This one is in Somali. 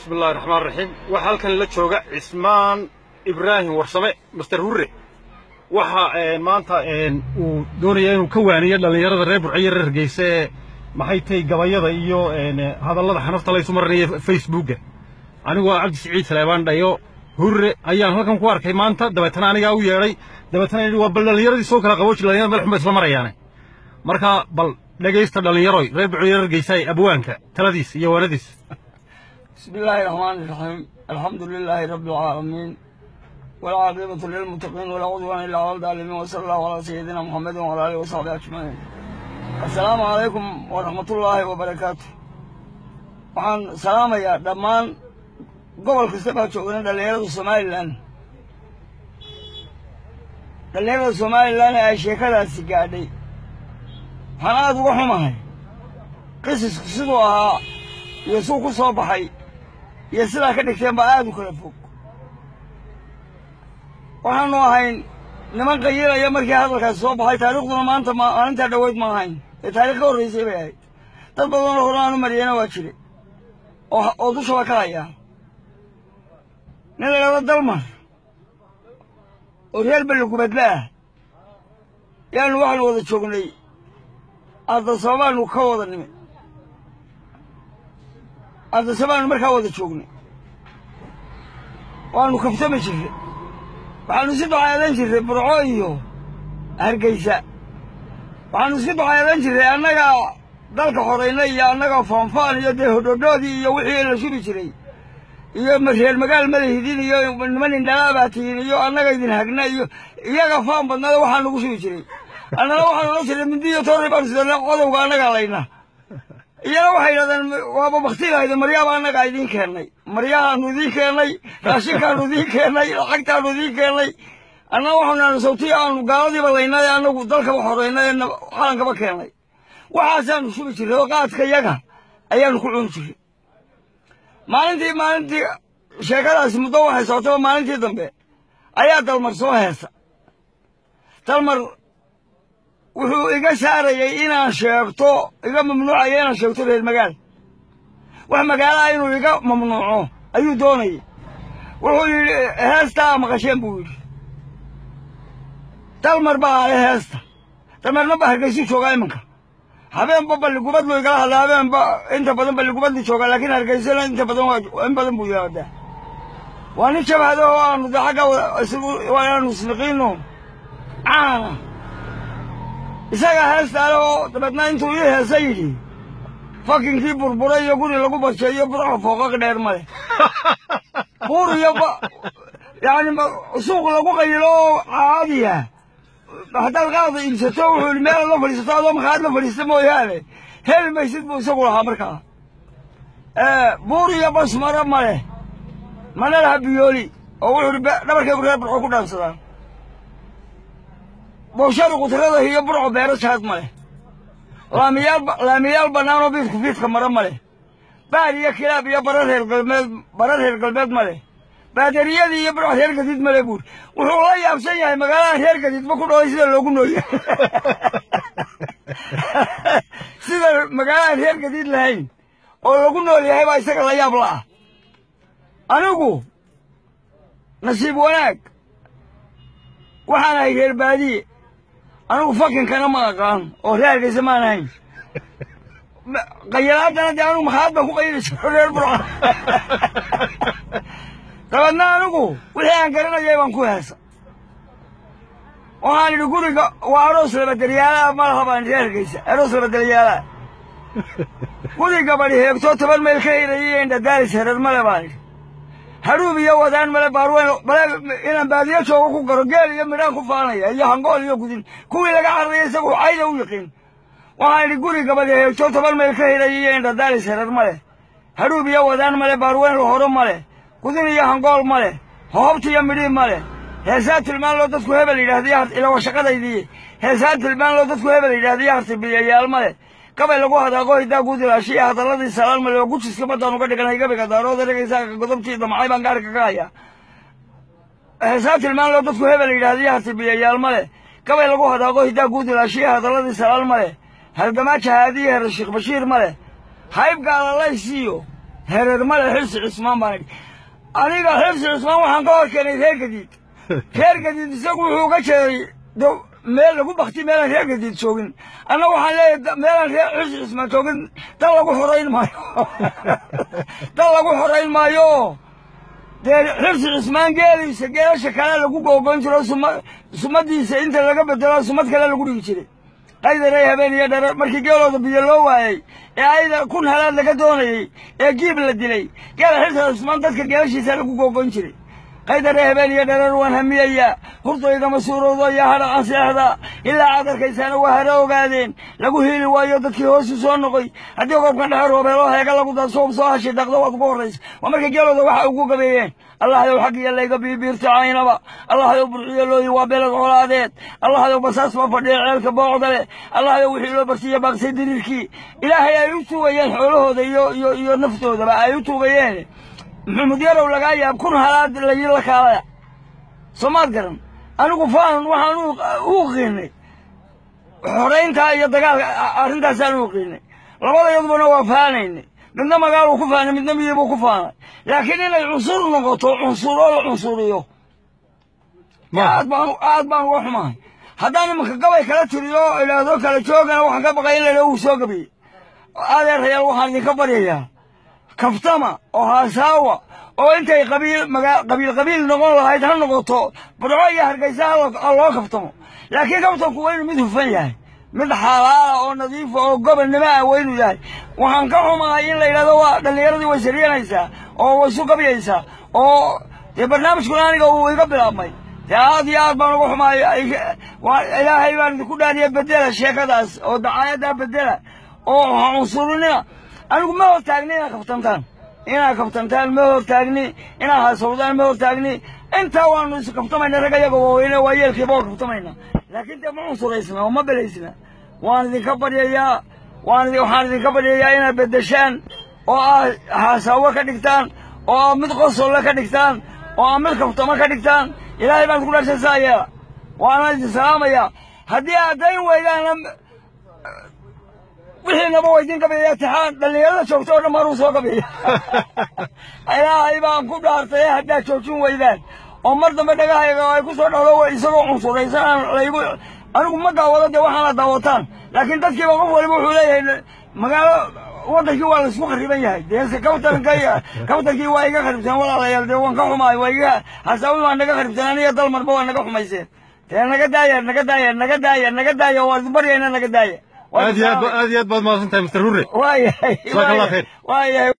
بسم الله الرحمن الرحيم وحالكن لا jooga Ismaan Ibrahim Warsame Mr. Hurre waxa maanta uu doonayay inuu ka waaniyo dhalinyarada reer Burciyo reer Hargeysa maxay tahay gabayada iyo hadallada xanafta la isu marnay Facebook anigu Cabdi Saciid Salebaan dhayo Hurre ayaan halkan ku arkay maanta dabeetana aniga u yeeray dabeetana waa bal dhalinyaradii soo kala qabooji dhalinyarada madax ma isla marayaan marka bal dhageysta dhalinyaro reer Burciyo reer Hargeysa abwaanka taladiis iyo waanadiis بسم الله الرحمن الرحيم الحمد لله رب العالمين والعاقبة للمتقين ولا عدوان إلا على الظالمين وصلى الله على سيدنا محمد وعلى آله وصحبه أجمعين. السلام عليكم ورحمة الله وبركاته. وعن سلام يا دمان قبل كسبة شغلنا دليل الصوماليلان دليل الصوماليلان الشيخ السجادي هنا تروحوا معي قصص قصدوها يسوق صباحي يسلا كدكتين بعاد وكل فوق وحنا هاين نمان غير يا مركي هذا الصباحي تاريخنا ما أنت دويت ما هاين التاريخ الرئيسي بهاي تبغون القرآن مرينا واشري أو دوش وكايا نلا الدلمر وريال بالكوبدلاه يعني واحد وضع شغلي هذا صوان وكوض النمي هذا سبان مركا وذا شوقني وأنا كفتمي شري وحنا نسيطو عيالين شري برعويو هرقيسا وحنا نسيطو عيالين شري أنك دالك حريني أنك فانفان يديه هدودودي يوحي إلا شري شري iyo marsheel magaal madaxdiin iyo niman indhalaabatiin iyo annaga idin hagnaa iyo iyaga faan badnaa waxaan lagu soo jiray annana waxaan la jiray mindiyo toori baan sidoo qodowga annaga layna iyana waxay yiraahdeen waaba waqtigeeda maryaaba annaga idin keenay maryahan idin keenay raashinkan idin keenay lacagtan idin keenay anna waxaan sawtii aan gaaladii balaynay annagu dalka xoreynay waxaan kaba keenay waxaan soo jiray qaadka iyaga ayaan ku cun jiray maalintii sheekadaas muddo waxay socotay maalintii dambe ayaa dalmar soo heesa dalmar wuxuu iga saarayay inaan sheegto iga mamnuucay inaan sheegto reer magaal wax magaalaha inuu iga mamnuuco ayuu doonayay wuxuu yidhi heesta maqasheen buu yidhi dalmar baa leh heesta dalmarna baa Hargeysa joogaa imanka habeenba balligubad loo igala hadlaa habeenba inta badan balligubad joogaa laakiin Hargeysa inta badan buu yiraahdaa waa nin shabahdo oo aanu xagga waanu isliqiino isaga heestaale oo dabadna intuu ii heesay yidhi fakinkii burburay iyo guri lagu barsheeyo burco fooqaq dheer male buur iyo yani suuq lagu qaylo caadiya haddaad qaada iibsato wuxuu yidhi meel la fadhiisato adoo maqaad la fadhiista mooyaane heli maysid buu isagu lahaa markaa buur iyo basmaro male mana laha biyooli oo wuxuu yidhi dhabarkaygu reer burco ku dhaansadaan booshada qudrada iyo burco beero shaad male laamiyaal bannaan oo fiidka mara male baar iyo kilaab iyo barar reer galbeed male baadariyadii iyo burco reer gadiid male buur wuxuu la yaabsan yahay magaalada reer gadiidba ku dhaway sida loogu nooyahay sida magaalada reer gadiid lahayn oo lagu nool yahay baa isaga la yaab la'ah anigu nasiib wanaag waxaan ahay reer baadiye anigu fakinkana ma aqaan oo reer Hargeysa ma ahayn qaylaadana dee anigu maxaad baan ku qaylisay reer burco dabadna anigu wixii aan garanayay baan ku heesa waxaan idhi guriga waa aroos labadalyaalaha ma laha baan reer Hargeysa aroos labadalyaalaha guriga bari heegto 10 mayl ka hirayay indhadaalis herer male baan idhi haruub iyo wadaan male baarweyn bale inaan baadiyo joogo ku garo geel iyo midhaan ku faanaya iyo hangool iyo gudin kuwii laga carrayay isagu cayda u yaqiin waxaan idhi guriga bari heegto 10 mayl ka hirayay indhadaalis herer male haruub iyo wadaan male baarweyn horo male gudin iyo hangool male hoobta iyo midhiin male heesaa tilmaan loo dadku hebel yidhaahdiya ila shaqadaydii heesaa tilmaan loo dadku hebel yidhaahdiya hartibiyayaal male qabay lagu hadaaqo hidaa guud ilaashiya hadalladii salaan male oo gujiska baddaan uga dhiganay gabiga daarooda dhegaysaa godobtii damacay baan gaarka ka hayaa heesaa tilmaan loo dadku hebel yidhaahdiya hartibiyayaal male qabay lagu hadaaqo hidaa guud ilaashiya hadalladii salaan male halgamaaja haadiya heer Sheekh Bashiir male hayb gaalaleysiyo hereer male xirsi cismaan baan aniga xirsi cismaan waxaan ka hor keenay reer gadiid reer gadiid isagu wuxuu uga jeeday meel lagu bakti meelaan reer gadiid joogin anna waxaan leeyahay meelaan reer xirsi cismaan joogin dal lagu xorayn maayo dal lagu xorayn maayo dee xirsi cismaan geeliisa geelasha kale lagu googoyn jiro sumadiisa inta laga bedelo sumad kale lagu dhigi jiray qaydaray habeen iyo dharar markii geelooda biyo loo waayey ee ayda kun halaad laga doonayey ee giib la dilay geela xirsi cismaan dadka geelashiisa lagu googoyn jiray qaydaray habeen iyo dharar waan hamiyayaa hurdayda suurowdo iyo hadha aan seexda ilaa aad arkaysaana waa hare ogaadeen lagu heli waayo dadkii hoosu soo noqoy haddii goobkan dhexe roobeeloo heega lagu dadsoob soo hashi dhaqdo waad ugu horraysa waa markay geelooda waxa ugu gabeeyeen allahayow xaggiyo layga biibiirto caynaba allahayow burciyo looyi waa beled colaadeed allahayow basaas ma fadhiya ceelka boocda leh allahayow wixii loo barsiiya baaqsay diriirkii ilaahay ay u tuugayeen xoolahooda iyo naftoodaba ay u tuugayeen maxamed yarow lagaa yaab kun halaad la kaalaya soomaad garan anigu faan waxaan u qiinay xorayntaa iyo dagaalka arrintaasaan u qiinay labadayadubana waa faanaynay midna magaaluu ku faanay midna miyibuu ku faanay laakiin inay cunsur noqoto cunsuroo la cunsuriyo aad baan uga xumahay haddaan imanka gabay kala tiriyo idhaahdo kala joogana waxaan ka baqay in la uu soo gabiyey adeerayaal waxaan idinka baryayaa kaftama oo haasaawa oo intay qabiil noqon lahayd ha noqoto burco iyo hargeysa ha loo kaftamo laakiin kaftanku waa inuu mid hufan yahay mid xalaala oo nadiifa oo gobonnimo ah waa inuu yahay waxaan ka xumahay in la yidhahdo waa dhallinyaradii way sariyanaysaa oo way isu gabyaysaa oo dee barnaamijkuna aniga uu iga bilaabmay dee aad iyo aad baan uga xumahay ilaahay baan idinku dhaariya bedela sheekadaas oo dacaayaddaa bedela oo cunsurinina anigu ma hortaagni inaad kaftantaan ma hortaagni inaad haasawdaan ma hortaagni intaa waanu isu kaftamayna rag iyaga waaweyne waa yeelkiiba oo kaftamayna laakiin dee ma cunsuraysna oo ma belaysna waxaan idinka baryayaa inaad beddeshaan oo aad haasaawo ka dhigtaan oo aad mid qosolle ka dhigtaan oo aad mid kaftamo ka dhigtaan ilaahay baan ku dhaarsan saa yeela waana idin salaamayaa haddii aad dayn weydaana wixiinaba waa idin gabeeya tixaan dhallinyarada joogto oo dhan maruu soo gabeeya ilaahay baan ku dhaartay haddaad joojin weydaan oo mar dambe dhagahayga ay ku soo dhalo isagoo cunsuraysan anigu ma daawado dee waxaana daawataan laakiin dadkiiba qof waliba wuxuu leeyahay magaalo waddankii waa laisku khariban yahay dee kaftankii waa iga kharibteen walaalayaal dee waan ka xumaay waa iga hasaawi waa naga kharibteen aniga dalmarba waa naga xumayseen dee naga daaya waa idin baryayna naga daaya aad iyo aad baad mahadsantahay Mr. Hurre. waayahay